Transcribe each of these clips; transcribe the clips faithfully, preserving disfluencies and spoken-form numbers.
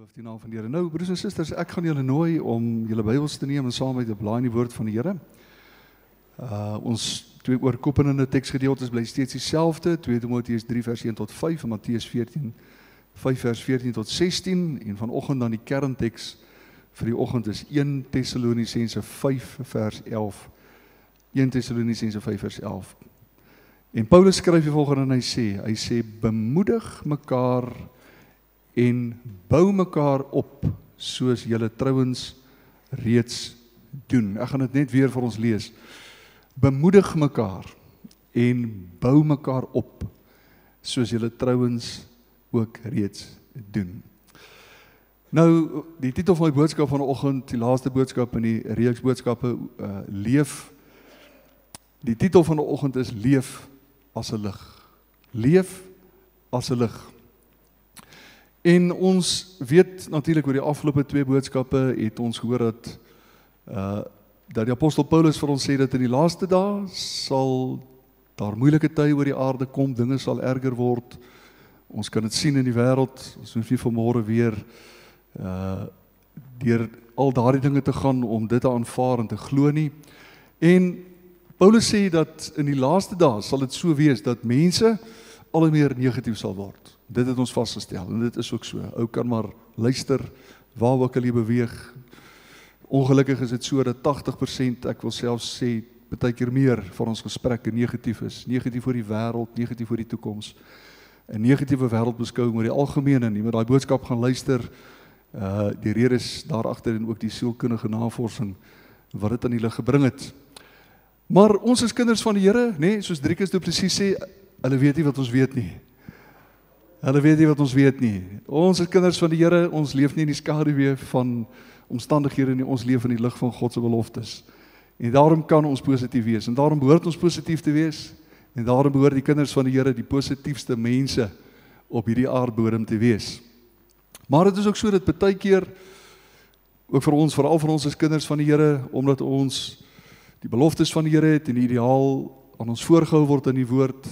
Loof die naam van die Here. Nou, broers en susters, ek gaan julle nooi om julle Bybels te neem en saam met te blaai in die woord van die Here. Uh, ons twee oorkoepelende teksgedeeltes bly steeds dieselfde, twee Timoteus drie vers een tot vyf en Matteus veertien, vyf vers veertien tot sestien, en vanoggend dan die kernteks vir die oggend is een Tessalonisense vyf vers elf. een Tessalonisense vyf vers elf. En Paulus skryf die volgende en hy sê, hy sê, bemoedig mekaar en bou mekaar op, soos julle trouens reeds doen. Ek gaan dit net weer vir ons lees. Bemoedig mekaar en bou mekaar op, soos julle trouens ook reeds doen. Nou, die titel van my boodskap vanoggend, die laaste boodskap in die reeks boodskappe, uh, leef. Die titel van die oggend is Leef as 'n lig. Leef as 'n lig. En ons weet natuurlik oor die afgelope twee boodskappe het ons gehoor dat uh, dat die apostel Paulus vir ons sê dat in die laaste dae sal daar moeilike tye oor die aarde kom, dinge sal erger word. Ons kan dit sien in die wêreld, ons hoef nie vanmôre weer uh, deur al daardie dinge te gaan om dit te aanvaar en te glo nie. En Paulus sê dat in die laaste dae sal dit so wees dat mense al hoe meer negatief sal word. Dit het ons vasgestel en dit is ook so. Ou kan maar luister waar ook al jy beweeg. Ongelukkig is dit so dat tagtig persent, ek wil selfs sê, baie keer meer van ons gesprekke negatief is. Negatief oor die wêreld, negatief oor die toekoms. 'n Negatiewe wêreldbeskouing oor die algemeen en jy moet daai boodskap gaan luister. Uh, die rede is daarachter en ook die sielkundige navorsing wat dit aan die lig gebring het. Maar ons is kinders van die Here, nee, soos Driekus Du Plessis sê, hulle weet nie wat ons weet nie. Hulle weet nie wat ons weet nie. Ons is kinders van die Here, ons leef nie in die skaduwee van omstandighede nie, ons leef in die lig van God se beloftes. En daarom kan ons positief wees, en daarom behoort ons positief te wees, en daarom behoort die kinders van die Here die positiefste mense op hierdie aardbodem te wees. Maar dit is ook so dat baie keer, ook vir ons, veral vir ons as kinders van die Here, omdat ons die beloftes van die Here het en die ideaal aan ons voorgehou word in die woord,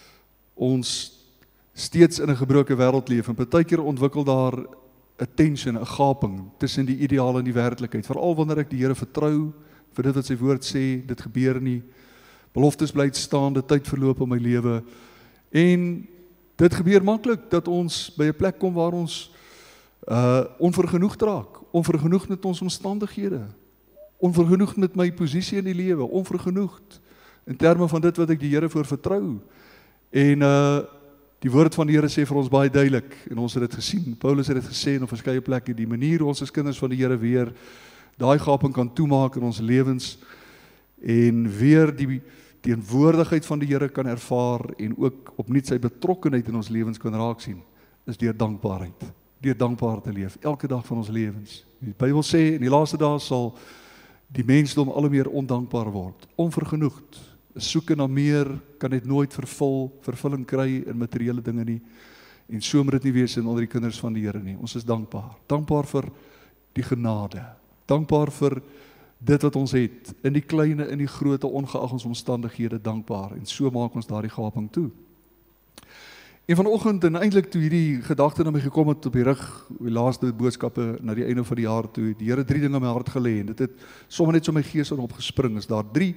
ons steeds in 'n gebroke wêreld leef en baie keer ontwikkel daar 'n tension, 'n gaping tussen die ideaal en die werklikheid. Veral wanneer ek die Here vertrou vir dit wat sy woord sê, dit gebeur nie. Beloftes bly staan, die tyd verloop in my lewe. En dit gebeur maklik dat ons by 'n plek kom waar ons uh onvergenoegd raak, onvergenoegd met ons omstandighede, onvergenoegd met my posisie in die lewe, onvergenoegd in terme van dit wat ek die Here voor vertrou. En uh die woord van die Here sê vir ons baie duidelik, en ons het dit gesien, Paulus het dit gesê in op verskeie plekke, die manier hoe ons as kinders van die Here weer daai gaping kan toemaak in ons lewens, en weer die teenwoordigheid van die Here kan ervaar, en ook opnuut sy betrokkenheid in ons lewens kan raak sien, is deur dankbaarheid, deur dankbaar te leef, elke dag van ons lewens. Die Bybel sê, in die laaste dae sal die mensdom al hoe meer ondankbaar word, onvergenoegd, soeke na meer, kan dit nooit vervul, vervulling kry in materiële dinge nie, en so moet dit nie wees in onder die kinders van die Here nie. Ons is dankbaar, dankbaar vir die genade, dankbaar vir dit wat ons het, in die kleine, in die grote, ongeag ons omstandighede, dankbaar, en so maak ons daardie gaping toe. En vanoggend, en eintlik toe hierdie gedagte na my gekom het op die rug, die laaste boodskappe na die einde van die jaar toe, die Here drie dinge in my hart gelê, en dit het sommer net so my gees aan opgespring, is daar drie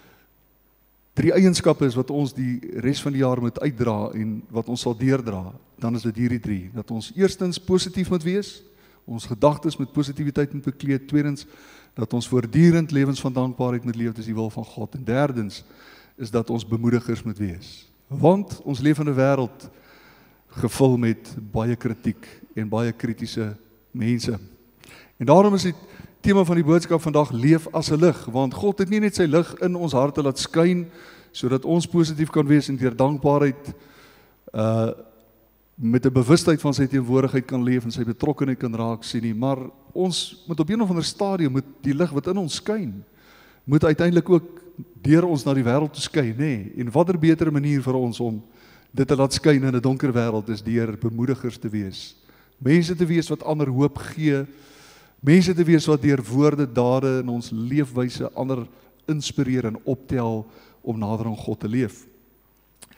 Drie eienskappe is wat ons die res van die jaar moet uitdra en wat ons sal deurdra, dan is dit hierdie drie. Dat ons eerstens positief moet wees, ons gedagtes met positiwiteit moet bekleed, tweedens, dat ons voortdurend lewens van dankbaarheid moet leef, dis die wil van God, en derdens, is dat ons bemoedigers moet wees. Want ons leef in 'n wêreld gevul met baie kritiek en baie kritiese mense. En daarom is dit tema van die boodskap vandag, leef as 'n lig, want God het nie net sy lig in ons harte laat skyn, sodat ons positief kan wees en deur dankbaarheid uh, met 'n bewustheid van sy teenwoordigheid kan leef en sy betrokkenheid kan raak sien nie, maar ons moet op een of ander stadium, moet die lig wat in ons skyn, moet uiteindelik ook deur ons na die wêreld toe skyn, nê? En watter beter manier vir ons om dit te laat skyn in 'n donker wêreld is deur bemoedigers te wees, mense te wees wat ander hoop gee, mense te wees wat deur woorde, dade in ons leefwyse ander inspireer en optel om nader aan God te leef.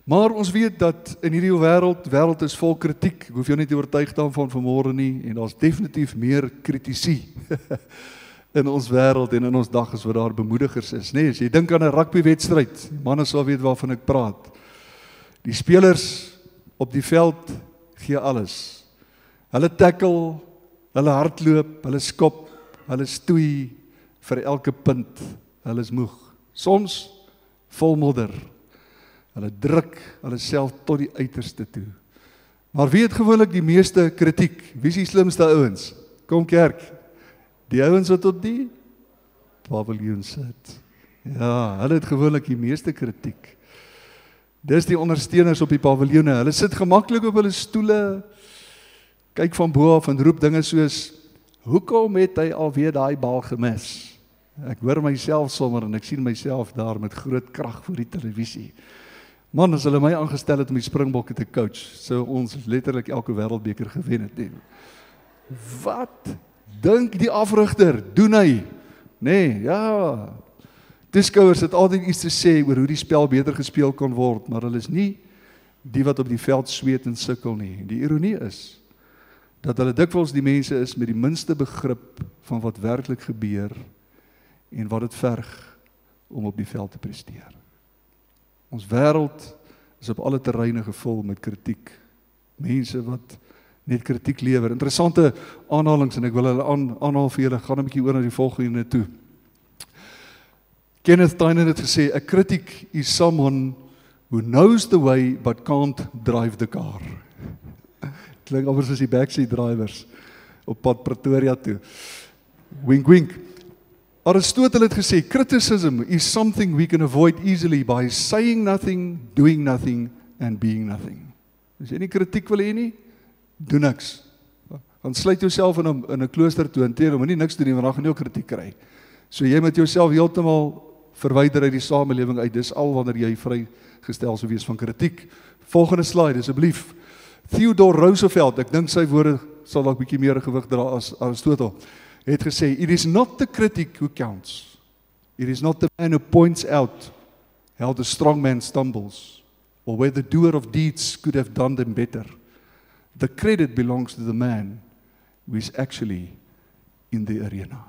Maar ons weet dat in hierdie wêreld, wêreld is vol kritiek. Ek hoef jou nie te oortuig daarvan vanmôre nie, en daar's definitief meer kritisie in ons wêreld en in ons dag as wat daar bemoedigers is. Nee, as jy dink aan 'n rugbywedstryd, manne sal weet waarvan ek praat. Die spelers op die veld gee alles. Hulle tackle, hulle hardloop, hulle skop, hulle stoei vir elke punt. Hulle is moeg. Soms vol modder. Hulle druk hulle self tot die uiterste toe. Maar wie het gewoonlik die meeste kritiek? Wie is die slimste ouens? Kom kerk. Die ouens wat op die paviljoen sit. Ja, hulle het gewoonlik die meeste kritiek. Dis die ondersteuners op die paviljoene. Hulle sit gemaklik op hulle stoele, kyk van bo af en roep dinge soos: "Hoekom het hy alweer daai bal gemis?" Ek hoor myself sommer en ek sien myself daar met groot krag voor die televisie. Man, as hulle my aangestel het om die Springbokke te coach, sou ons letterlik elke wêreldbeker gewen het. Nee. Wat dink die afrigter? Doen hy? Nee, ja. Toeskouers het altyd iets te sê oor hoe die spel beter gespeel kan word, maar hulle is nie die wat op die veld sweet en sukkel nie. Die ironie is dat hulle dikwels die mense is met die minste begrip van wat werklik gebeur en wat dit verg om op die veld te presteer. Ons wêreld is op alle terreine gevul met kritiek. Mense wat net kritiek lewer. Interessante aanhalings en ek wil hulle aan, aanhaal vir julle. Gaan 'n bietjie oor na die volgende toe. Kenneth Tynan het gesê, "A critic is someone who knows the way but can't drive the car." Klink amper soos die backseat drivers op pad Pretoria toe. Wink wink. Aristotle het gesê, "Criticism is something we can avoid easily by saying nothing, doing nothing and being nothing." As jy nie kritiek wil hê nie, doen niks. Dan sluit jouself in 'n in 'n klooster toe en teer om nie niks doen nie, want dan gaan jy ook kritiek kry. So jy moet jouself heeltemal verwyder uit die samelewing uit. Dis al wanneer jy vrygestel sou wees van kritiek. Volgende slide asseblief. Theodore Roosevelt, ek dink sy woorde sal dalk bietjie meer gewig dra as Aristotle, het gesê, "It is not the critic who counts. It is not the man who points out how the strong man stumbles, or where the doer of deeds could have done them better. The credit belongs to the man who is actually in the arena."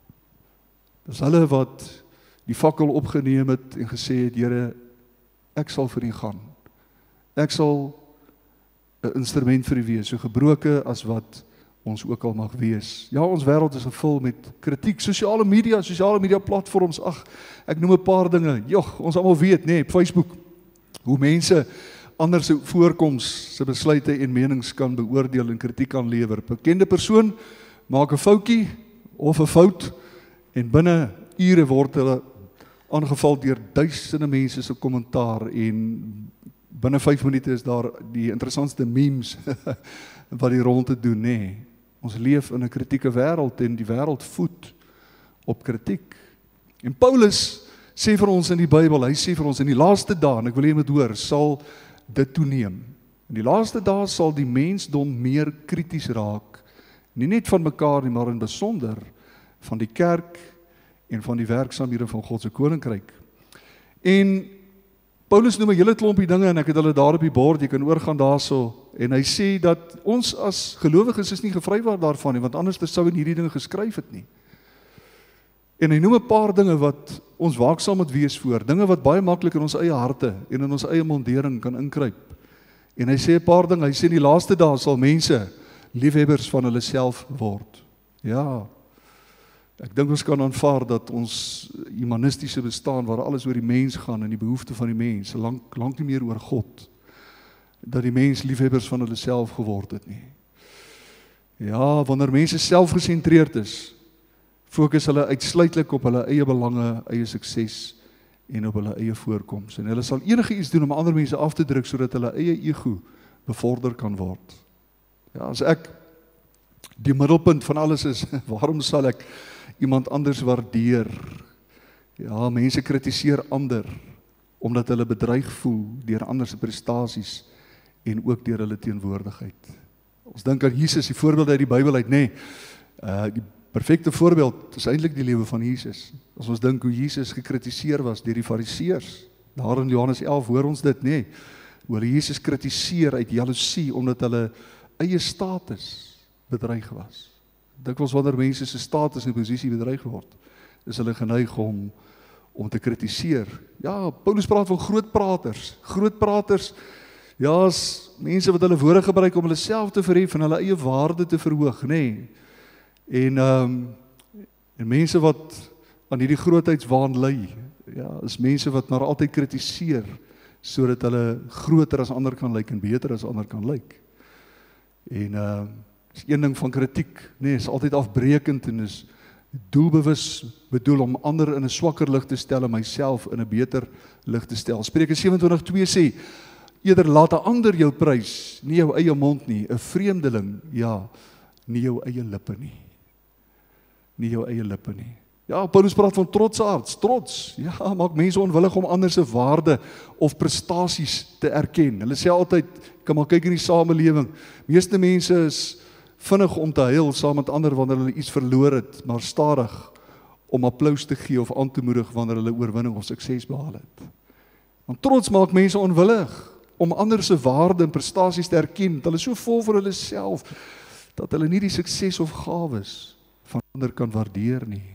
Dis hulle wat die fakkel opgeneem het en gesê het, "Here, ek sal vir U gaan. Ek sal 'n instrument vir U wees, so gebroke as wat ons ook al mag wees." Ja, ons wêreld is gevul met kritiek, sosiale media, sosiale media platforms. Ag, ek noem 'n paar dinge. Jog, ons almal weet, nê, nee, Facebook, hoe mense ander se voorkoms, se besluite en menings kan beoordeel en kritiek kan lewer. Bekende persoon maak 'n foutjie of 'n fout en binne ure word hulle aangeval deur duisende mense se kommentaar en binne vyf minute is daar die interessantste memes wat die ronde doen, nê. Nee. Ons leef in 'n kritieke wêreld en die wêreld voed op kritiek. En Paulus sê vir ons in die Bybel, hy sê vir ons in die laaste dae, en ek wil hê jy moet hoor, sal dit toeneem. In die laaste dae sal die mensdom meer krities raak, nie net van mekaar nie, maar in besonder van die kerk en van die werksaamhede van God se koninkryk. En Paulus noem 'n hele klompie dinge en ek het hulle daar op die bord, jy kan oorgaan daarso, en hy sê dat ons as gelowiges is nie gevrywaar daarvan nie, want anders sou hy hierdie dinge geskryf het nie. En hy noem 'n paar dinge wat ons waaksaam moet wees voor, dinge wat baie maklik in ons eie harte en in ons eie mondering kan inkruip. En hy sê 'n paar dinge, hy sê in die laaste dae sal mense liefhebbers van hulle self word. Ja, ek dink ons kan aanvaar dat ons humanistiese bestaan, waar alles oor die mens gaan en die behoefte van die mens, lank, lank nie meer oor God, dat die mens liefhebbers van hulle self geword het nie. Ja, wanneer mense selfgesentreerd is, fokus hulle uitsluitlik op hulle eie belange, eie sukses en op hulle eie voorkoms. En hulle sal enige iets doen om ander mense af te druk, sodat hulle eie ego bevorder kan word. Ja, as ek die middelpunt van alles is, waarom sal ek iemand anders waardeer? Ja, mense kritiseer ander, omdat hulle bedreig voel deur ander se prestasies en ook deur hulle teenwoordigheid. Ons dink aan Jesus, die voorbeeld uit die Bybel uit, nê. Nee, uh, die perfekte voorbeeld is eintlik die lewe van Jesus. As ons dink hoe Jesus gekritiseer was deur die Fariseërs, daar in Johannes elf hoor ons dit, nê. Nee, hoe hulle Jesus kritiseer uit jaloesie, omdat hulle eie status bedreig was. Dikwels wanneer mense se status en posisie bedreig word, is hulle geneig om, om te kritiseer. Ja, Paulus praat van groot praters, groot praters, ja, as mense wat hulle woorde gebruik om hulle self te verhef en hulle eie waarde te verhoog, nê. Nee. En, um, en mense wat aan hierdie grootheidswaan ly, ja, is mense wat maar altyd kritiseer, sodat hulle groter as ander kan lyk en beter as ander kan lyk. En uh, is een ding van kritiek, nee, is altyd afbrekend en is doelbewus bedoel om ander in 'n swakker lig te stel en myself in 'n beter lig te stel. Spreuke sewe-en-twintig twee sê, eerder laat 'n ander jou prys, nie jou eie mond nie, 'n vreemdeling, ja, nie jou eie lippe nie. Nie jou eie lippe nie. Ja, Paulus praat van trotsaards, trots, ja, maak mense onwillig om ander se waarde of prestasies te erken. Hulle sê altyd, kan maar kyk in die samelewing, meeste mense is vinnig om te huil saam met ander wanneer hulle iets verloor het, maar stadig om applaus te gee of aan te moedig wanneer hulle oorwinning of sukses behaal het. Want trots maak mense onwillig om ander se waarde en prestasies te erken, hulle is so vol vir hulle self, dat hulle nie die sukses of gawes van ander kan waardeer nie.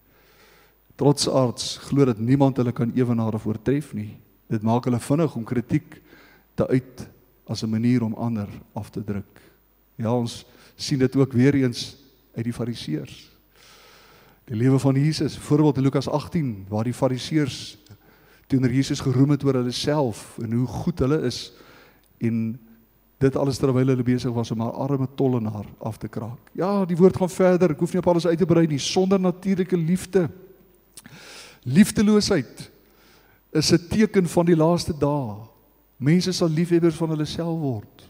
Trotsaards glo dat niemand hulle kan evenaar of oortref nie. Dit maak hulle vinnig om kritiek te uit as 'n manier om ander af te druk. Ja, ons sien dit ook weer eens uit die fariseërs. Die lewe van Jesus, voorbeeld in Lukas agttien, waar die fariseërs teenoor Jesus geroem het oor hulle self en hoe goed hulle is, en dit alles terwyl hulle besig was om haar arme tollenaar af te kraak. Ja, die woord gaan verder, ek hoef nie op alles uit te brei nie, sonder natuurlike liefde. Liefdeloosheid is 'n teken van die laaste dae. Mense sal liefhebbers van hulle self word.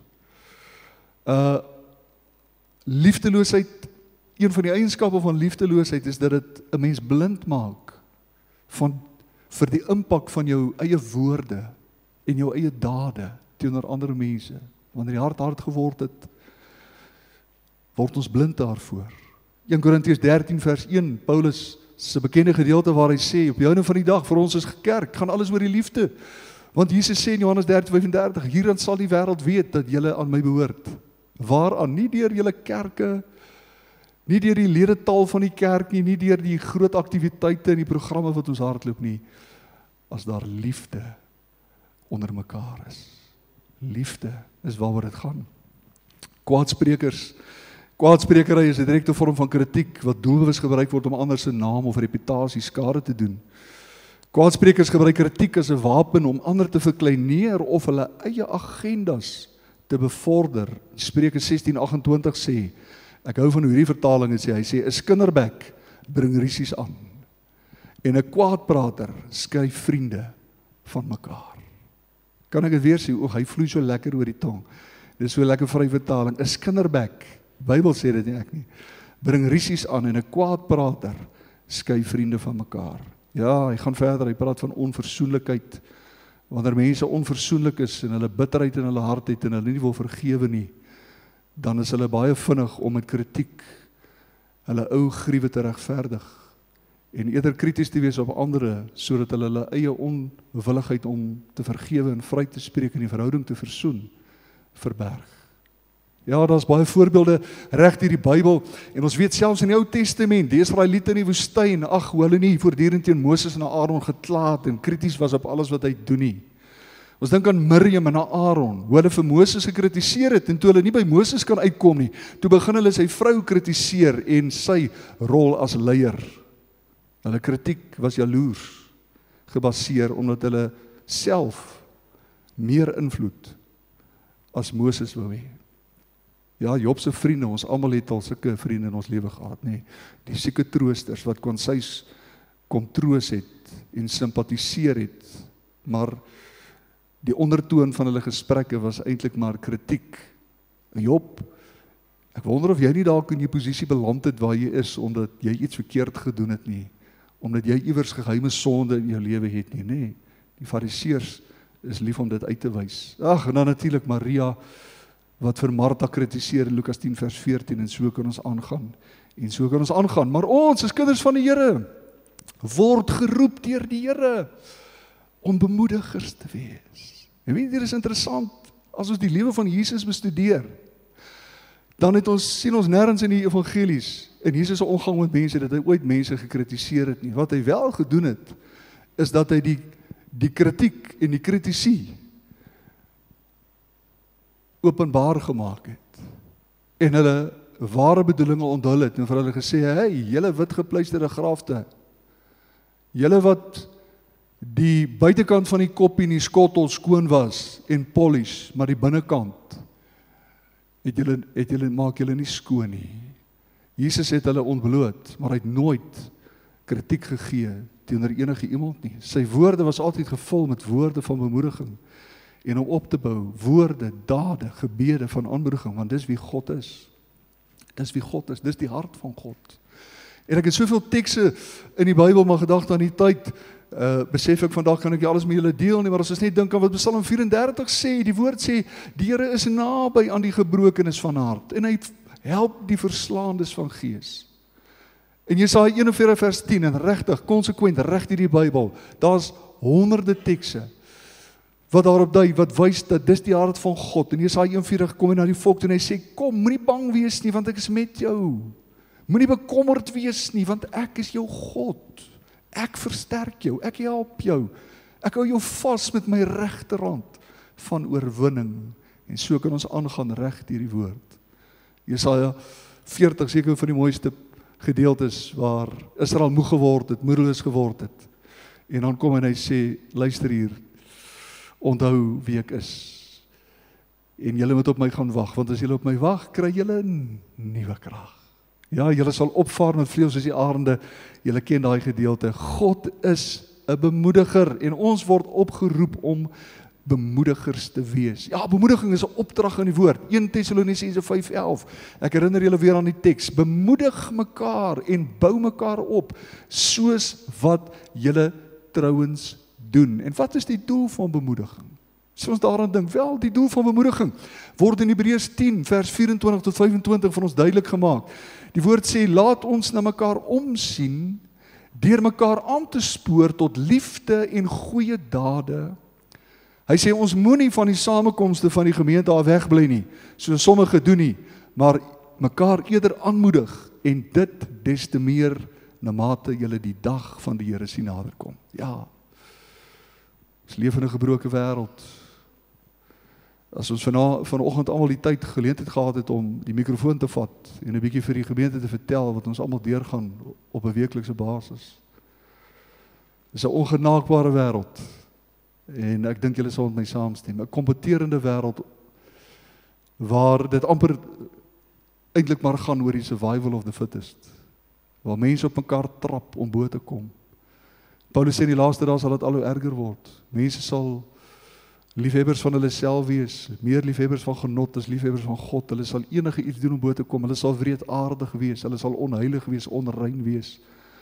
Uh, liefdeloosheid, een van die eienskappe van liefdeloosheid is dat dit 'n mens blind maak van, vir die impak van jou eie woorde en jou eie dade teenoor ander mense. Wanneer die hart hard geword het, word ons blind daarvoor. Eerste Korintiërs dertien vers een, Paulus se bekende gedeelte waar hy sê, op die einde van die dag, vir ons is gekerk, gaan alles oor die liefde. Want Jesus sê in Johannes dertien vyf-en-dertig, hierin sal die wêreld weet dat julle aan my behoort. Waaraan? Nie deur julle kerke, nie deur die ledetal van die kerk nie, nie deur die groot aktiwiteite en die programme wat ons hardloop nie, as daar liefde onder mekaar is. Liefde is waaroor dit gaan. Kwaadsprekers, kwaadsprekery is 'n direkte vorm van kritiek wat doelbewus gebruik word om ander se naam of reputasie skade te doen. Kwaadsprekers gebruik kritiek as 'n wapen om ander te verkleineer of hulle eie agendas te bevorder. Spreuke sestien agt-en-twintig sê, ek hou van hoe hierdie vertaling het sê, hy sê, 'n skinderbek bring rusies aan en 'n kwaadprater skei vriende van mekaar. Kan ek dit weer sê? O, hy vloei so lekker oor die tong. Dit is so lekker vry vertaling. 'n Skinderbek, Bybel sê dit nie, ek nie, bring rusies aan en 'n kwaadprater skei vriende van mekaar. Ja, hy gaan verder, hy praat van onversoenlikheid. Wanneer mense onversoenlik is en hulle bitterheid in hulle hart het en hulle nie wil vergewe nie, dan is hulle baie vinnig om met kritiek hulle ou griewe te regverdig en eerder krities te wees op ander, sodat hulle hulle eie onwilligheid om te vergewe en vry te spreek en die verhouding te versoen, verberg. Ja, daar's baie voorbeelde reg deur die Bybel, en ons weet selfs in die Ou Testament, die Israeliete in die woestyn, ag, hoe hulle nie voortdurend teen Moses en Aaron gekla het en krities was op alles wat hy doen nie. Ons dink aan Miriam en Aaron, hoe hulle vir Moses gekritiseer het, en toe hulle nie by Moses kan uitkom nie, toe begin hulle sy vrou kritiseer en sy rol as leier. Hulle kritiek was jaloers gebaseer omdat hulle self meer invloed as Moses wou hê. Ja, Job se vriende, ons almal het al sulke vriende in ons lewe gehad, nê. Die sieke troosters wat kon sy kom troos het en simpatiseer het, maar die ondertoon van hulle gesprekke was eintlik maar kritiek. Job, ek wonder of jy nie dalk in die posisie beland het waar jy is omdat jy iets verkeerd gedoen het nie, omdat jy iewers geheime sonde in jou lewe het nie, nê. Die fariseërs is lief om dit uit te wys. Ag, en dan natuurlik Maria wat vir Martha kritiseer in Lukas tien vers veertien, en so kan ons aangaan, en so kan ons aangaan, maar ons as kinders van die Here, word geroep deur die Here, om bemoedigers te wees, En weet jy, dit is interessant, as ons die lewe van Jesus bestudeer, dan het ons, sien ons nêrens in die evangelies, in Jesus se omgang met mense, dat hy ooit mense gekritiseer het nie. Wat hy wel gedoen het, is dat hy die, die kritiek en die kritisie openbaar gemaak het. En hulle ware bedoelinge onthul het, en vir hulle gesê, hey, julle wit gepluisterde grafte, julle wat die buitekant van die kop en die skottel skoon was, en polish, maar die binnekant, het julle, het julle, maak julle nie skoon nie. Jesus het hulle ontbloot, maar hy het nooit kritiek gegee teenoor enige iemand nie. Sy woorde was altyd gevul met woorde van bemoediging, en om op te bou, woorde, dade, gebede van aanmoediging, want dis wie God is. Dis wie God is, dis die hart van God. En ek het soveel tekste in die Bybel, maar gedagte aan die tyd, uh, besef ek vandag kan ek nie alles met julle deel nie, maar as ons net dink aan wat Psalm vyf en dertig sê, die woord sê, die Here is naby aan die gebrokenes van hart, en hy help die verslaandes van gees. En Jesaja een en veertig vers tien, en regtig, konsekwent, reg deur die Bybel, daar's honderde tekste, wat daarop dui, wat wys dat dis die hart van God. En Jesaja een en veertig kom hy na die volk toe en hy sê, kom, moenie bang wees nie, want ek is met jou. Moenie bekommerd wees nie, want ek is jou God. Ek versterk jou, ek help jou. Ek hou jou vas met my regterhand van oorwinning. En so kan ons aangaan reg deur die woord. Jesaja veertig, seker van die mooiste gedeeltes waar Israel moeg geword het, moedeloos geword het. En dan kom en hy sê, luister hier, onthou wie ek is. En julle moet op my gaan wag, want as julle op my wag, kry julle 'n nuwe krag. Ja, julle sal opvaar met vleuels soos die arende. Julle ken daai gedeelte. God is 'n bemoediger en ons word opgeroep om bemoedigers te wees. Ja, bemoediging is 'n opdrag in die woord. een Tessalonisense vyf elf. Ek herinner julle weer aan die teks. Bemoedig mekaar en bou mekaar op, soos wat julle trouens doen. En wat is die doel van bemoediging? As ons daaraan dink, wel, die doel van bemoediging word in Hebreërs tien vers vyf-en-twintig tot vyf-en-twintig van ons duidelik gemaak. Die woord sê, laat ons na mekaar omsien, deur mekaar aan te spoor tot liefde en goeie dade. Hy sê, ons moenie van die samekomste van die gemeente af wegbly nie, soos sommige doen nie, maar mekaar eerder aanmoedig, en dit des te meer, na mate julle die dag van die Here sien naderkom. Ja, ons leef in 'n gebroke wêreld. As ons vana, vanoggend almal die tyd geleentheid gehad het om die mikrofoon te vat en 'n bietjie vir die gemeente te vertel wat ons almal deurgaan op 'n weeklikse basis. Dis 'n ongenaakbare wêreld. En ek dink julle sal met my saamstem. 'n Kompeterende wêreld waar dit amper eintlik maar gaan oor die survival of the fittest. Waar mense op mekaar trap om bo te kom. Paulus sê in die laaste dae sal dit al hoe erger word. Mense sal liefhebbers van hulle self wees, meer liefhebbers van genot as liefhebbers van God. Hulle sal enige iets doen om bo te kom. Hulle sal wreedaardig wees, hulle sal onheilig wees, onrein wees.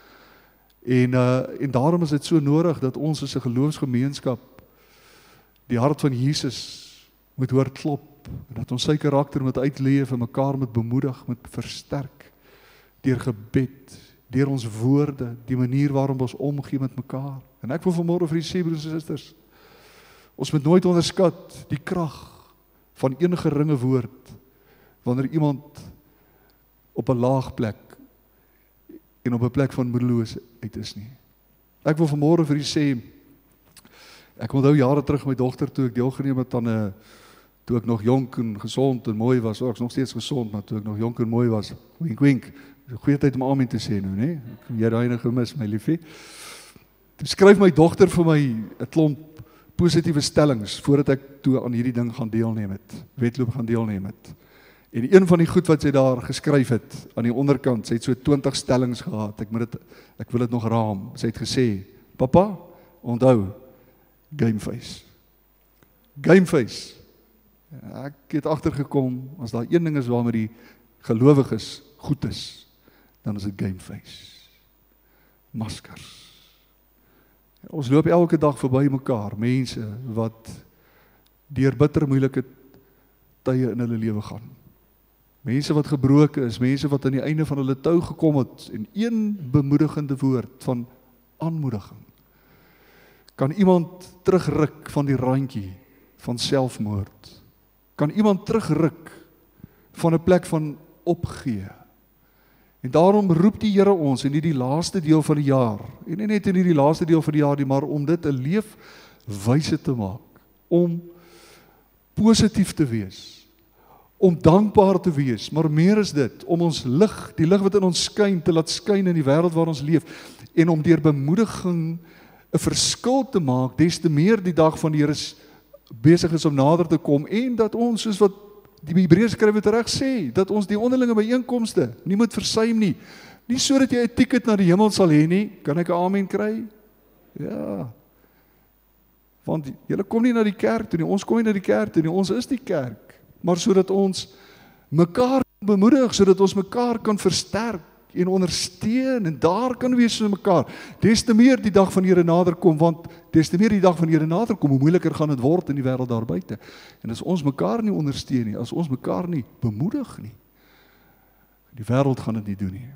En uh, en daarom is dit so nodig dat ons as 'n geloofsgemeenskap die hart van Jesus moet hoor klop, en dat ons sy karakter moet uitleef en mekaar moet bemoedig, moet versterk deur gebed, deur ons woorde, die manier waarop ons omgee met mekaar. En ek wil vanmôre vir die sê, broers en susters, ons moet nooit onderskat die krag van enige ringe woord wanneer iemand op 'n laag plek en op 'n plek van moedeloosheid is nie. Ek wil vanmôre vir u sê, ek onthou jare terug my dogter toe ek deelgeneem het aan 'n toe ek nog jonk en gesond en mooi was. Oh, ek is nog steeds gesond, maar toe ek nog jonk en mooi was. Wink wink. Dis 'n goeie tyd om amen te sê nou, né? Jy daai ene gemis, my liefie. Toe skryf my dogter vir my 'n klomp positiewe stellings voordat ek toe aan hierdie ding gaan deelneem het. Wedloop gaan deelneem het. En een van die goed wat sy daar geskryf het aan die onderkant, sy het so twintig stellings gehad. Ek moet dit ek wil dit nog raam. Sy het gesê: "Pappa, onthou Gameface. Gameface. Ek het agtergekom as daar een ding is waarmee die gelowiges goed is, dan is dit Gameface. Maskers. Ons loop elke dag verby mekaar, mense wat deur bitter moeilike tye in hulle lewe gaan. Mense wat gebroken is, mense wat aan die einde van hulle tou gekom het, en een bemoedigende woord van aanmoediging kan iemand terugruk van die randjie van selfmoord? Kan iemand terugruk van 'n plek van opgee? En daarom roep die Here ons in hierdie laaste deel van die jaar, en nie net in hierdie laaste deel van die jaar nie, maar om dit 'n leefwyse te maak, om positief te wees, om dankbaar te wees, maar meer is dit, om ons lig, die lig wat in ons skyn, te laat skyn in die wêreld waar ons leef, en om deur bemoediging 'n verskil te maak, des te meer die dag van die Here besig is om nader te kom, en dat ons, soos wat die Hebreërskrywer reg sê, dat ons die onderlinge byeenkomste nie moet versuim nie, nie sodat jy 'n ticket na die hemel sal hê nie, kan ek 'n amen kry? Ja, want julle kom nie na die kerk toe nie, ons kom nie na die kerk toe nie, ons is die kerk, maar sodat ons mekaar bemoedig, sodat ons mekaar kan versterk en ondersteun, en daar kan wees vir mekaar, des te meer die dag van die Here nader kom, want des te meer die dag van die Here nader kom, hoe moeiliker gaan dit word in die wêreld daar buite. En as ons mekaar nie ondersteun nie, as ons mekaar nie bemoedig nie, die wêreld gaan dit nie doen nie.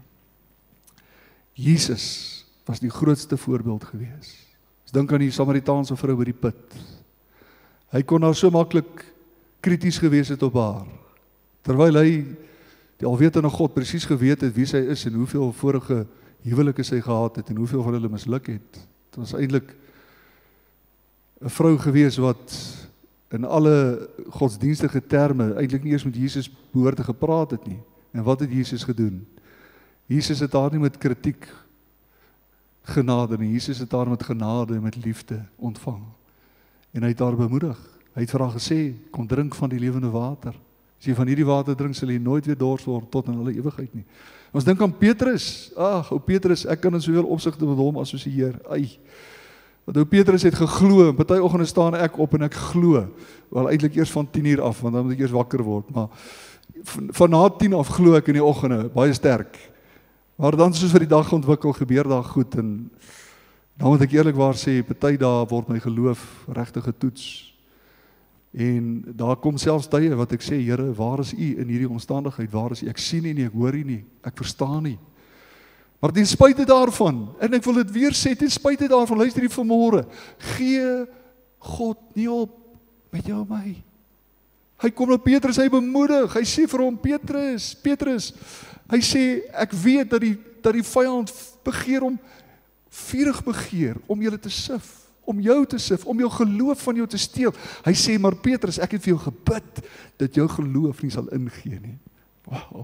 Jesus was die grootste voorbeeld gewees. Ons dink aan die Samaritaanse vrou by die put. Hy kon haar so maklik krities gewees het op haar, terwyl hy die alwetende God presies geweet het wie sy is en hoeveel vorige huwelike sy gehad het en hoeveel van hulle misluk het. Dit was eintlik 'n vrou gewees wat in alle godsdienstige terme eintlik nie eers met Jesus behoort te gepraat het nie. En wat het Jesus gedoen? Jesus het haar nie met kritiek genade nie. Jesus het haar met genade en met liefde ontvang. En hy het haar bemoedig. Hy het vir haar gesê, kom drink van die lewende water. As jy van hierdie water drink, sal jy nooit weer dors word tot in alle ewigheid nie. Ons dink aan Petrus. Ag, ou Petrus, ek kan in soveel opsigte met hom assosieer. Ai. Want ou Petrus het geglo, en party oggende staan ek op en ek glo. Wel eintlik eers van tien uur af, want dan moet ek eers wakker word, maar van, van na tien af glo ek in die oggende, baie sterk. Maar dan soos vir die dag ontwikkel, gebeur daar goed, en dan moet ek eerlikwaar sê, party dae word my geloof regtig getoets. En daar kom selfs tye wat ek sê, Here, waar is U in hierdie omstandigheid? Waar is U? Ek sien U nie, ek hoor U nie, ek verstaan nie. Maar ten spyte daarvan, en ek wil dit weer sê, ten spyte daarvan, luister hier vanmôre, gee God nie op met jou en my. Hy kom na Petrus, hy bemoedig, hy sê vir hom, Petrus, Petrus, hy sê, ek weet dat die, dat die vyand begeer om, vurig begeer, om julle te sif, om jou te sif, om jou geloof van jou te steel. Hy sê, maar Petrus, ek het vir jou gebid, dat jou geloof nie sal ingee nie. Wow.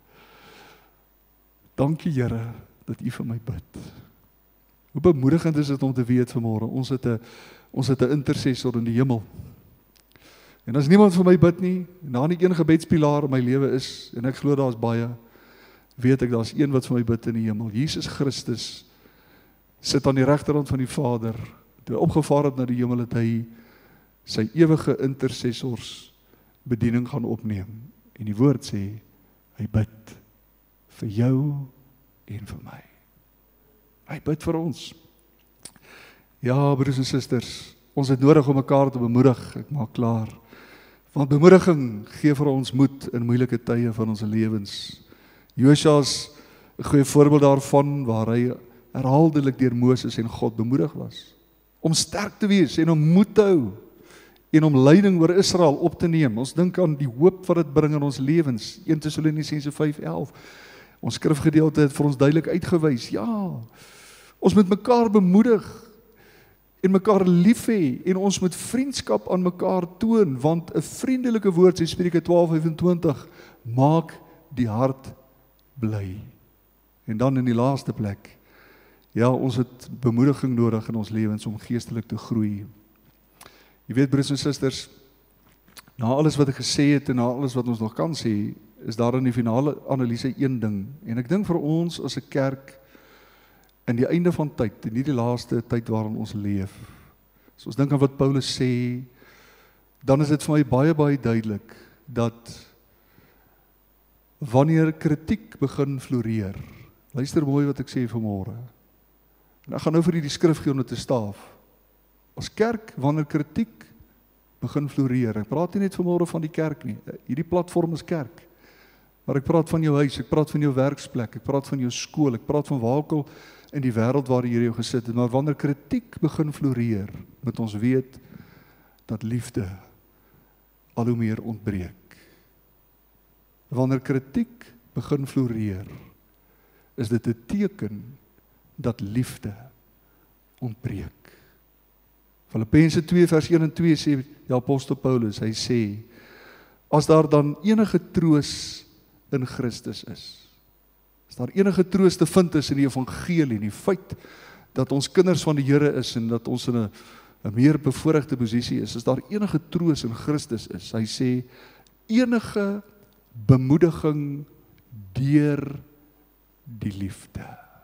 Dankie Here, dat U vir my bid. Hoe bemoedigend is dit om te weet vanmôre, ons het 'n ons het 'n intercessor in die hemel. En as niemand vir my bid nie, en daar nie een gebedspilaar in my lewe is, en ek glo daar's baie, weet ek daar's een wat vir my bid in die hemel. Jesus Christus sit aan die regterhand van die Vader. Toe hy opgevaar het na die hemel, het hy sy ewige intercessors bediening gaan opneem. En die woord sê, hy bid vir jou en vir my. Hy bid vir ons. Ja, broers en susters, ons het nodig om mekaar te bemoedig, ek maak klaar. Want bemoediging gee vir ons moed in moeilike tye van ons lewens. Josua is 'n goeie voorbeeld daarvan, waar hy herhaaldelik deur Moses en God bemoedig was. Om sterk te wees en om moed te hou en om leiding oor Israel op te neem. Ons dink aan die hoop wat dit bring in ons lewens. Eerste Tessalonisense vyf elf. Ons skrifgedeelte het vir ons duidelik uitgewys. Ja, ons moet mekaar bemoedig en mekaar lief hê en ons moet vriendskap aan mekaar toon, want 'n vriendelike woord, sê Spreuke twaalf vyf-en-twintig, maak die hart bly. En dan in die laaste plek, ja, ons het bemoediging nodig in ons lewens om geestelik te groei. Jy weet, broers en susters, na alles wat ek gesê het en na alles wat ons nog kan sê, is daar in die finale analise een ding. En ek dink vir ons as 'n kerk in die einde van tyd, en nie die laaste tyd waarin ons leef, as ons dink aan wat Paulus sê, dan is dit vir my baie baie duidelik dat wanneer kritiek begin floreer, luister mooi wat ek sê vanmôre. En ek gaan nou vir hierdie skrif gee om dit te staaf. As kerk, wanneer kritiek begin floreer, ek praat nie net vanmôre van die kerk nie, hierdie platform is kerk, maar ek praat van jou huis, ek praat van jou werksplek, ek praat van jou skool, ek praat van waar ook al in die wêreld waar die Here jou gesit het, maar wanneer kritiek begin floreer, moet ons weet dat liefde al hoe meer ontbreek. Wanneer kritiek begin floreer, is dit 'n teken dat liefde ontbreek. Filippense twee vers een en twee sê die apostel Paulus, hy sê, as daar dan enige troos in Christus is, as daar enige troos te vind is in die evangelie, die feit dat ons kinders van die Here is en dat ons in 'n 'n meer bevoorregte posisie is, as daar enige troos in Christus is, hy sê, enige bemoediging deur die liefde.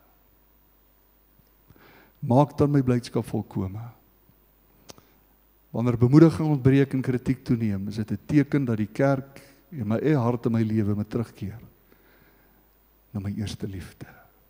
Maak dan my blydskap volkome. Wanneer bemoediging ontbreek en kritiek toeneem, is dit 'n teken dat die kerk en my eie hart en my lewe met terugkeer na my eerste liefde.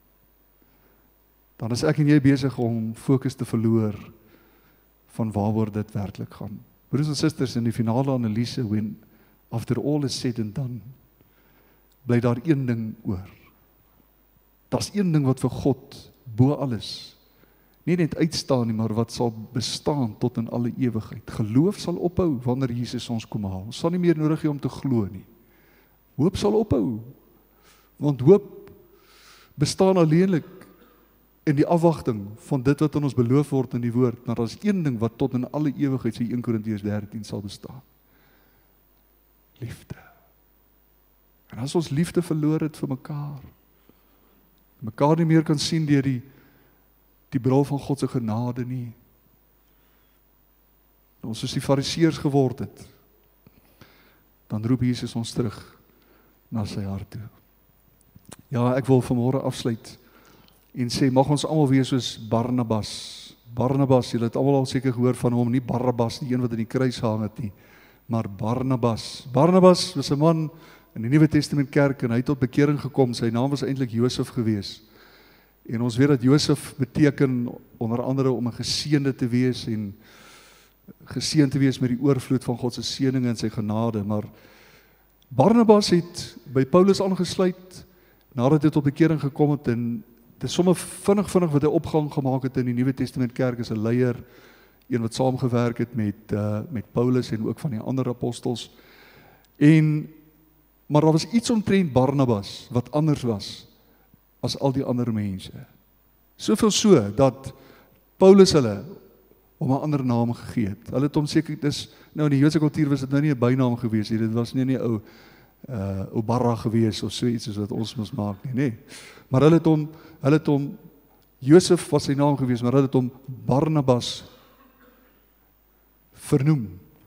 Dan is ek en jy besig om fokus te verloor van waaroor dit werklik gaan. Broers en susters, in die finale analise, when after all is said and done, bly daar een ding oor. Daar's een ding wat vir God bo alles nie net uitstaan nie, maar wat sal bestaan tot in alle ewigheid. Geloof sal ophou wanneer Jesus ons kom haal. Ons sal nie meer nodig hê om te glo nie. Hoop sal ophou, want hoop bestaan alleenlik in die afwagting van dit wat aan ons beloof word in die woord, maar daar is een ding wat tot in alle ewigheid, sê een Korintiërs dertien, sal bestaan. Liefde. En as ons liefde verloor het vir mekaar, mekaar nie meer kan sien deur die die bril van God se genade nie, en ons soos die fariseërs geword het, dan roep Jesus ons terug na sy hart toe. Ja, ek wil vanmôre afsluit en sê, mag ons almal wees soos Barnabas. Barnabas, julle het almal al seker gehoor van hom, nie Barabbas, die een wat in die kruis hang het nie, maar Barnabas. Barnabas was 'n man in die Nuwe Testament kerk en hy het tot bekering gekom. Sy naam was eintlik Josef gewees. En ons weet dat Josef beteken onder andere om 'n geseënde te wees en geseënd te wees met die oorvloed van God se seëninge en sy genade, maar Barnabas het by Paulus aangesluit nadat hy tot bekering gekom het en dit is sommer vinnig vinnig wat hy opgang gemaak het in die Nuwe Testament kerk as 'n leier, een wat saamgewerk het met uh, met Paulus en ook van die ander apostels. En maar daar was iets omtrent Barnabas wat anders was as al die ander mense. Soveel so dat Paulus hulle om 'n ander naam gegee het. Hulle het hom seker, dis nou in die Joodse kultuur was dit nou nie 'n bynaam gewees nie. Dit was nie 'n ou uh ou Barra gewees of so iets soos wat ons mos maak nie, nê. Maar hulle het hom hulle het hom Josef was sy naam gewees, maar hulle het hom Barnabas vernoem.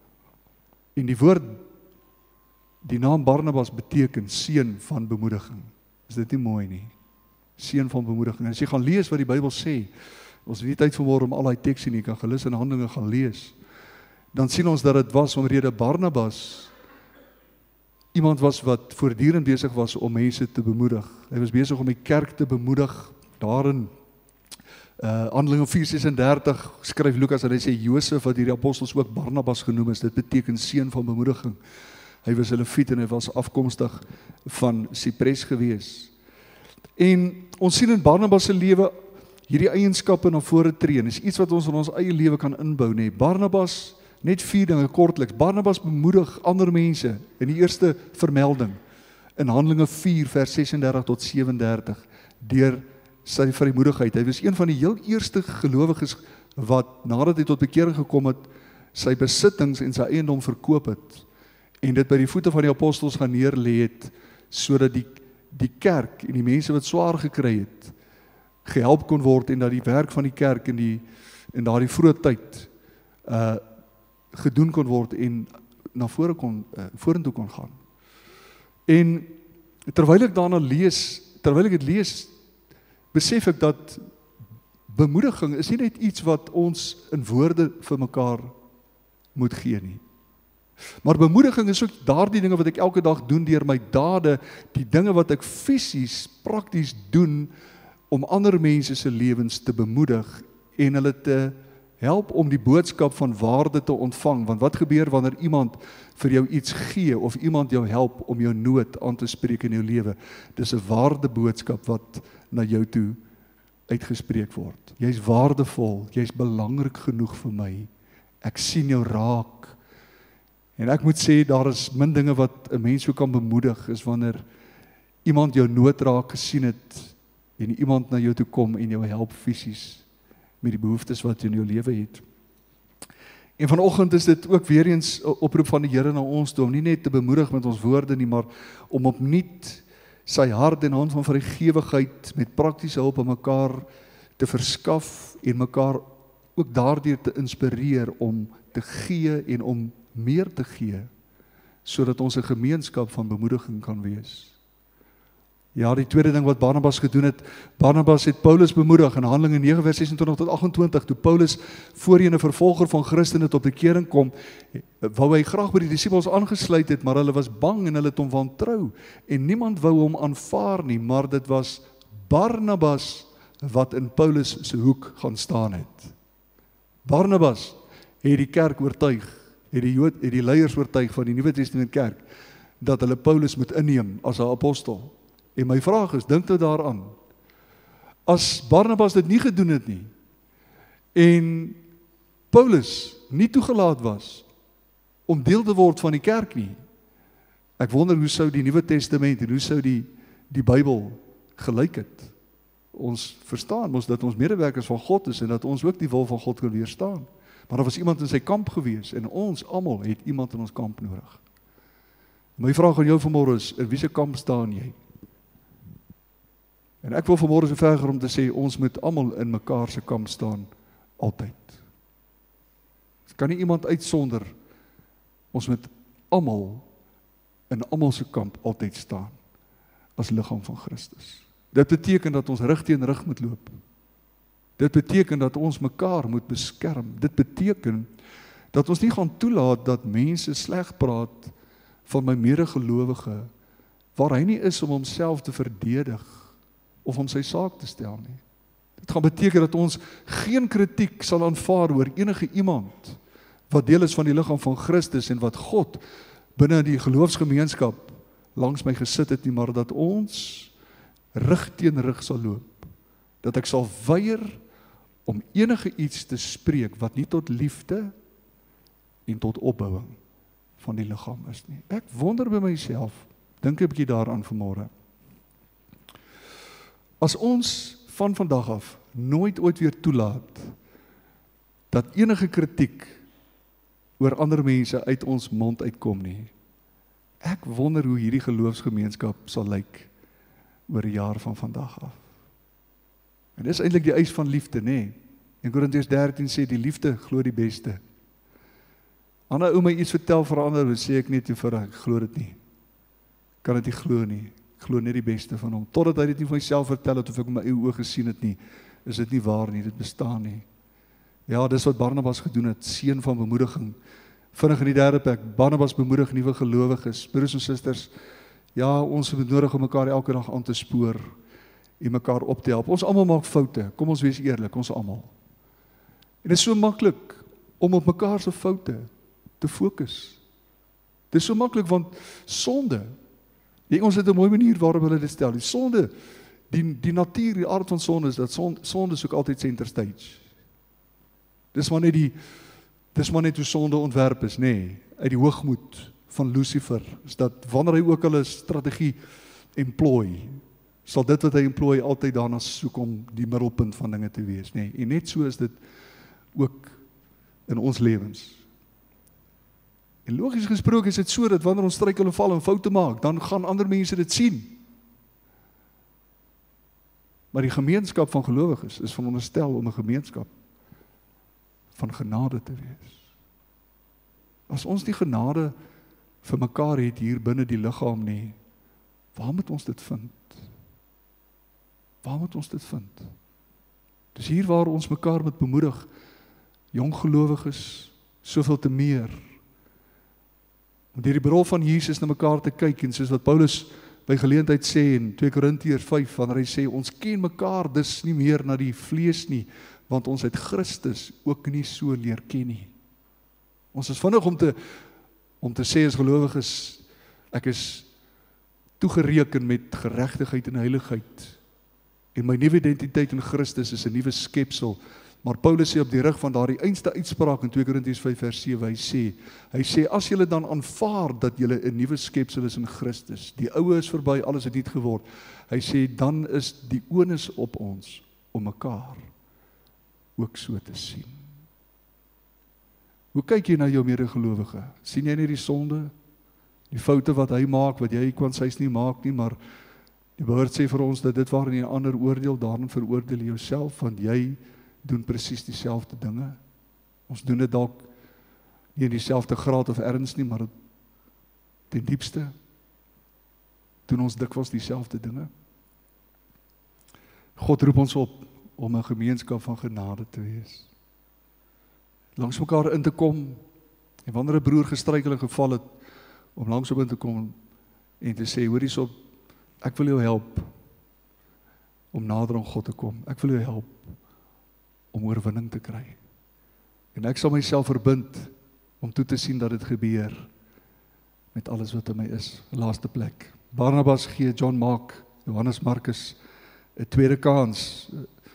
En die woord, die naam Barnabas beteken seun van bemoediging. Is dit nie mooi nie? Seun van bemoediging. En as jy gaan lees wat die Bybel sê, ons het nie tyd vanmôre om al daai tekste nie, jy kan gelus in Handelinge gaan lees, dan sien ons dat dit was omrede Barnabas iemand was wat voortdurend besig was om mense te bemoedig. Hy was besig om die kerk te bemoedig. Daarin uh, Handelinge vier ses en dertig skryf Lukas en hy sê Josef, wat hierdie apostels ook Barnabas genoem is, dit beteken seun van bemoediging. Hy was 'n Lewiet en hy was afkomstig van Sipres gewees. En ons sien in Barnabas se lewe hierdie eienskappe na vore tree. En is iets wat ons in ons eie lewe kan inbou, nee. Barnabas, net vier dinge kortliks. Barnabas bemoedig ander mense in die eerste vermelding in Handelinge vier vers ses en dertig tot sewe en dertig deur sy vrymoedigheid. Hy was een van die heel eerste gelowiges wat nadat hy tot bekering gekom het, sy besittings en sy eiendom verkoop het en dit by die voete van die apostels gaan neerlê het, sodat die die kerk en die mense wat swaar gekry het, gehelp kon word en dat die werk van die kerk in die in daardie vroeë tyd uh gedoen kon word en na vore kon uh, vorentoe kon gaan. En terwyl ek daarna lees, terwyl ek dit lees, besef ek dat bemoediging is nie net iets wat ons in woorde vir mekaar moet gee nie. Maar bemoediging is ook daardie dinge wat ek elke dag doen deur my dade, die dinge wat ek fisies, prakties doen om ander mense se lewens te bemoedig en hulle te help om die boodskap van waarde te ontvang. Want wat gebeur wanneer iemand vir jou iets gee of iemand jou help om jou nood aan te spreek in jou lewe? Dis 'n waardeboodskap wat na jou toe uitgespreek word. Jy's waardevol, jy's belangrik genoeg vir my. Ek sien jou raak En ek moet sê, daar is min dinge wat 'n mens so kan bemoedig, is wanneer iemand jou nood raak gesien het, en iemand na jou toe kom en jou help fisies, met die behoeftes wat jy in jou lewe het. En vanoggend is dit ook weer eens 'n oproep van die Here na ons toe, om nie net te bemoedig met ons woorde nie, maar om opnuut sy hart en hand van vrygewigheid met praktiese hulp aan mekaar te verskaf en mekaar ook daardeur te inspireer om te gee en om meer te gee, sodat ons 'n gemeenskap van bemoediging kan wees. Ja, die tweede ding wat Barnabas gedoen het, Barnabas het Paulus bemoedig in Handelinge nege vers ses en twintig tot agt en twintig, toe Paulus voorheen 'n vervolger van Christene tot bekering kom, wou hy graag by die disippels aangesluit het, maar hulle was bang en hulle het hom wantrou, en niemand wou hom aanvaar nie, maar dit was Barnabas wat in Paulus se hoek gaan staan het. Barnabas het die kerk oortuig, het die Jood, het die leiers oortuig van die Nuwe Testament kerk, dat hulle Paulus moet inneem as 'n apostel. En my vraag is, dink nou daaraan, as Barnabas dit nie gedoen het nie, en Paulus nie toegelaat was, om deel te word van die kerk nie, ek wonder hoe sou die Nuwe Testament, en hoe sou die, die Bybel gelyk het. Ons verstaan ons dat ons medewerkers van God is, en dat ons ook die wil van God kan weerstaan. Maar daar was iemand in sy kamp gewees, en ons almal het iemand in ons kamp nodig. My vraag aan jou vanmôre is, in wie se kamp staan jy? En ek wil vanmôre so ver gaan om te sê, ons moet almal in mekaar se kamp staan, altyd. Dit kan nie iemand uitsonder, ons moet almal in almal se kamp altyd staan, as liggaam van Christus. Dit beteken dat ons rug teen rug moet loop. Dit beteken dat ons mekaar moet beskerm. Dit beteken dat ons nie gaan toelaat dat mense sleg praat van my medegelowige, waar hy nie is om homself te verdedig, of om sy saak te stel nie. Dit gaan beteken dat ons geen kritiek sal aanvaar oor enige iemand wat deel is van die liggaam van Christus en wat God binne die geloofsgemeenskap langs my gesit het nie, maar dat ons rug teen rug sal loop. Dat ek sal weier om enige iets te spreek wat nie tot liefde en tot opbouing van die liggaam is nie. Ek wonder by myself, dink 'n bietjie daaraan vanmôre. As ons van vandag af nooit ooit weer toelaat dat enige kritiek oor ander mense uit ons mond uitkom nie, ek wonder hoe hierdie geloofsgemeenskap sal lyk oor 'n jaar van vandag af. En dis eintlik die eis van liefde, nê? In Korintiërs dertien sê die liefde glo die beste. Ander ou my iets vertel vir ander, dan sê ek net vir ek glo dit nie. Kan dit nie glo nie. Ek glo net die beste van hom. Totdat hy dit nie vir myself vertel het of ek my eie oë gesien het nie, is dit nie waar nie, dit bestaan nie. Ja, dis wat Barnabas gedoen het, seën van bemoediging. Vinnig in die derde plek, Barnabas bemoedig nuwe gelowiges. Broers en susters, ja, ons het nodig om mekaar elke dag aan te spoor en mekaar op te help. Ons almal maak foute, kom ons wees eerlik, ons almal. En dit is so maklik om op mekaar se foute te fokus. Dit is so maklik want sonde, die ons het 'n mooi manier waarop hulle dit stel. Die sonde, die die natuur, die aard van sonde is dat sonde, sonde soek altyd center stage. Dis maar net die dis maar net hoe sonde ontwerp is, nê, nee, uit die hoogmoed van Lucifer, is dat wanneer hy ook hulle strategie employ, sal dit wat hy employ altyd daarna soek om die middelpunt van dinge te wees, nê. Nee, en net so is dit ook in ons lewens. En logies gesproke is dit so dat wanneer ons struikel en val en foute maak, dan gaan ander mense dit sien. Maar die gemeenskap van gelowiges is veronderstel om 'n gemeenskap van genade te wees. As ons die genade vir mekaar het hier binne die liggaam nie, waar moet ons dit vind? Waar moet ons dit vind? Dis hier waar ons mekaar moet bemoedig, jong gelowiges, soveel te meer, om deur die bril van Jesus na mekaar te kyk, en soos wat Paulus by geleentheid sê in twee Korintiërs vyf, wanneer hy sê, ons ken mekaar dus nie meer na die vlees nie, want ons het Christus ook nie so leer ken nie. Ons is vinnig om te, om te sê as gelowiges, ek is toegereken met geregtigheid en heiligheid, en my nuwe identiteit in Christus is 'n nuwe skepsel, Maar Paulus sê op die rug van daardie einste uitspraak in twee Korintiërs vyf vers sewe, hy sê, hy sê, as julle dan aanvaar dat julle 'n nuwe skepsel is in Christus, die ou is verby, alles het nuut geword, hy sê, dan is die onus op ons om mekaar ook so te sien. Hoe kyk jy na jou medegelowige? Sien jy nie die sonde, die foute wat hy maak, wat jy kwansys nie maak nie, maar die woord sê vir ons dat dit waarin jy ander oordeel, daarin veroordeel jy jouself, want jy doen presies dieselfde dinge. Ons doen dit dalk nie in dieselfde graad of erns nie, maar ten diepste doen ons dikwels dieselfde dinge. God roep ons op om 'n gemeenskap van genade te wees. Langs mekaar in te kom, en wanneer 'n broer gestruikel en geval het, om langs op in te kom en te sê, hoor hierso, ek wil jou help om nader aan God te kom. Ek wil jou help om oorwinning te kry. En ek sal myself verbind om toe te sien dat dit gebeur met alles wat in my is. Laaste plek. Barnabas gee John Mark, Johannes Markus 'n tweede kans.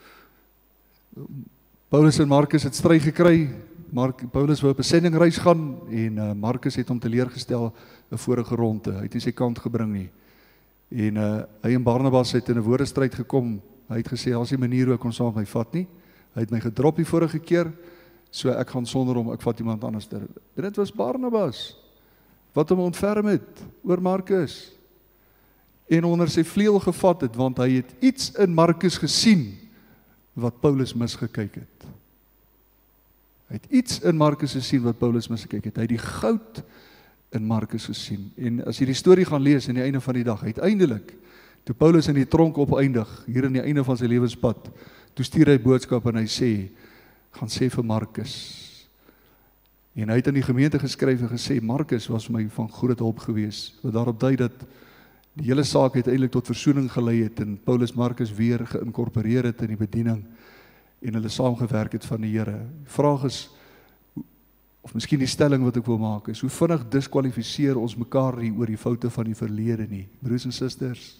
Paulus en Markus het stry gekry. Mark, Paulus wou op 'n sendingreis gaan en uh, Markus het hom teleurgestel 'n vorige ronde. Hy het nie sy kant gebring nie. En uh, hy en Barnabas het in 'n woordestryd gekom. Hy het gesê, as die manier hoe ek kon saam met my vat nie. Hy het my gedrop die vorige keer, so ek gaan sonder hom, ek vat iemand anders ter. En dit was Barnabas, wat hom ontferm het, oor Markus. En onder sy vleuel gevat het, want hy het iets in Markus gesien, wat Paulus misgekyk het. Hy het iets in Markus gesien, wat Paulus misgekyk het. Hy het die goud in Markus gesien. En as jy die storie gaan lees in die einde van die dag, uiteindelik, toe Paulus in die tronk opeindig, hier in die einde van sy lewenspad, toe stuur hy boodskap en hy sê, gaan sê vir Markus. En hy het aan die gemeente geskryf en gesê, Markus was vir my van groot hulp gewees, wat daarop dui dat die hele saak uiteindelik tot versoening gelei het en Paulus Markus weer geïnkorporeer het in die bediening en hulle saamgewerk het van die Here. Die vraag is, of miskien die stelling wat ek wil maak is, hoe vinnig diskwalifiseer ons mekaar nie oor die foute van die verlede nie. Broers en susters,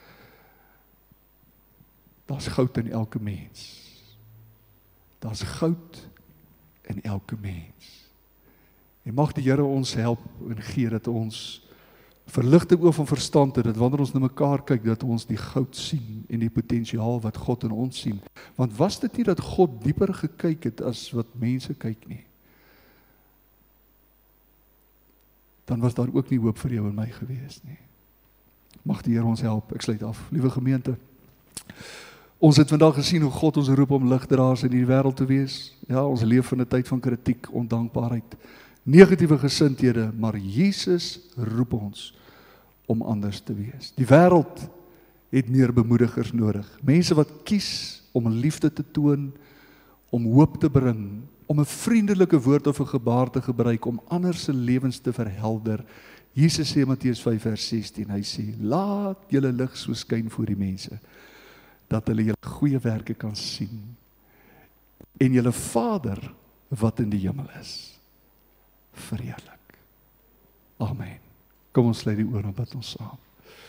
daar's goud in elke mens. Daar's goud in elke mens. En mag die Here ons help en gee dat ons verligte oë van verstand het, dat wanneer ons na mekaar kyk, dat ons die goud sien en die potensiaal wat God in ons sien. Want was dit nie dat God dieper gekyk het as wat mense kyk nie? Dan was daar ook nie hoop vir jou en my gewees nie. Mag die Here ons help. Ek sluit af. Liewe gemeente, ons het vandag gesien hoe God ons roep om ligdraers in die wêreld te wees. Ja, ons leef in 'n tyd van kritiek, ondankbaarheid, negatiewe gesindhede, maar Jesus roep ons om anders te wees. Die wêreld het meer bemoedigers nodig. Mense wat kies om liefde te toon, om hoop te bring, om 'n vriendelike woord of 'n gebaar te gebruik, om ander se lewens te verhelder. Jesus sê in Matteus vyf vers sestien, hy sê, laat julle lig so skyn voor die mense, dat hulle julle goeie werke kan sien, en julle Vader wat in die hemel is, verheerlik. Amen. Kom ons sluit die oor en bid ons saam.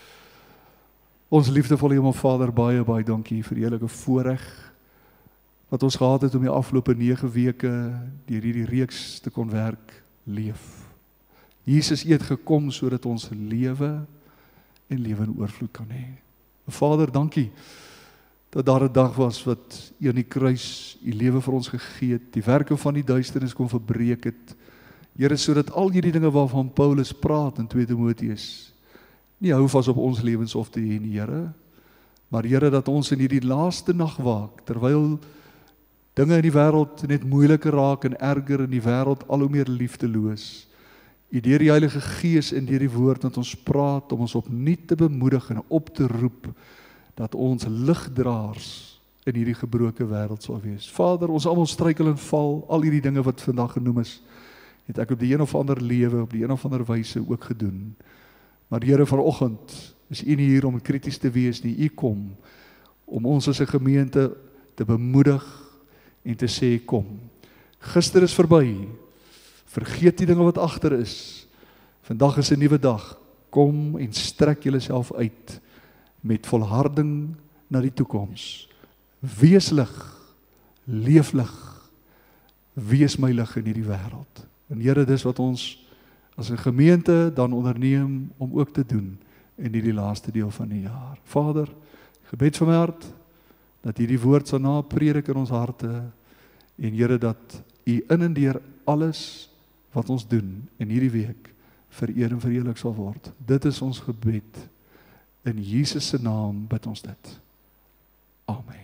Ons liefdevolle Hemelvader, baie, baie dankie vir die heerlike voorreg wat ons gehad het om die afgelope nege weke deur hierdie reeks te kon werk, leef. Jesus het gekom sodat ons lewe en lewe in oorvloed kan hê. Vader, dankie dat daar 'n dag was wat U aan die kruis U lewe vir ons gegee het, die werke van die duisternis kon verbreek het. Here, sodat al hierdie dinge waarvan Paulus praat in twee Timoteus nie hou vas op ons lewens of te hê nie, Here, maar Here, dat ons in hierdie laaste nag waak, terwyl dinge in die wêreld net moeiliker raak en erger in die wêreld al hoe meer liefdeloos. U deur die Heilige Gees en deur die woord wat ons praat, om ons opnuut te bemoedig en op te roep, dat ons ligdraers in hierdie gebroke wêreld sal wees. Vader, ons almal struikel en val, al hierdie dinge wat vandag genoem is, het ek op die een of ander lewe, op die een of ander wyse ook gedoen. Maar Here, vanoggend is U nie hier om krities te wees nie. U kom om ons as 'n gemeente te bemoedig en te sê, kom. Gister is verby. Vergeet die dinge wat agter is. Vandag is 'n nuwe dag. Kom en strek julleself uit met volharding na die toekoms. Wees lig. leef lig, wees my lig in hierdie wêreld. En Here, dis wat ons as 'n gemeente dan onderneem om ook te doen in hierdie laaste deel van die jaar. Vader, gebed van my hart, dat hierdie woord sal napredik in ons harte, en Here, dat U in en deur alles wat ons doen in hierdie week vereer en verheerlik sal word. Dit is ons gebed. In Jesus se naam bid ons dit. Amen.